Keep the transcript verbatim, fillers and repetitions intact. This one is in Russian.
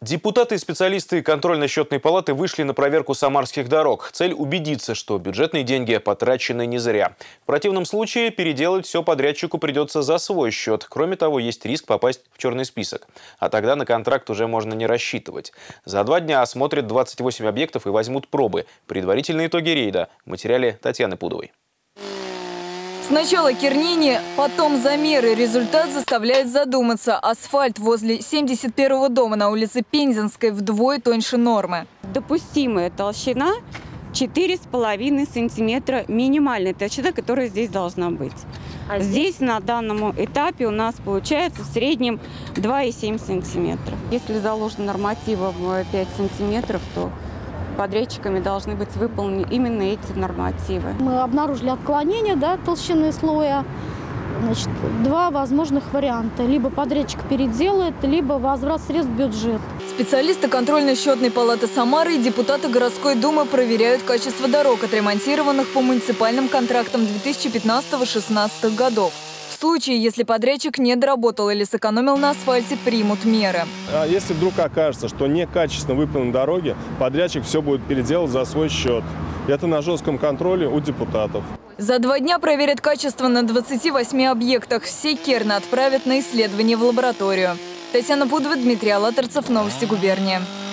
Депутаты и специалисты контрольно-счетной палаты вышли на проверку самарских дорог. Цель – убедиться, что бюджетные деньги потрачены не зря. В противном случае переделать все подрядчику придется за свой счет. Кроме того, есть риск попасть в черный список. А тогда на контракт уже можно не рассчитывать. За два дня осмотрят двадцать восемь объектов и возьмут пробы. Предварительные итоги рейда в материале Татьяны Пудовой. Сначала кернение, потом замеры. Результат заставляет задуматься. Асфальт возле семьдесят первого дома на улице Пензенской вдвое тоньше нормы. Допустимая толщина четыре с половиной сантиметра, минимальная толщина, которая здесь должна быть. А здесь? здесь на данном этапе у нас получается в среднем два и семь сантиметра. Если заложено нормативом пять сантиметров, то подрядчиками должны быть выполнены именно эти нормативы. Мы обнаружили отклонение, да, толщины слоя. Значит, два возможных варианта. Либо подрядчик переделает, либо возврат средств в бюджет. Специалисты контрольно-счетной палаты Самары и депутаты городской думы проверяют качество дорог, отремонтированных по муниципальным контрактам две тысячи пятнадцатого — две тысячи шестнадцатого годов. В случае, если подрядчик не доработал или сэкономил на асфальте, примут меры. А если вдруг окажется, что некачественно выполнены дороги, подрядчик все будет переделать за свой счет. Это на жестком контроле у депутатов. За два дня проверят качество на двадцати восьми объектах. Все керны отправят на исследование в лабораторию. Татьяна Пудова, Дмитрий Алаторцев, Новости губернии.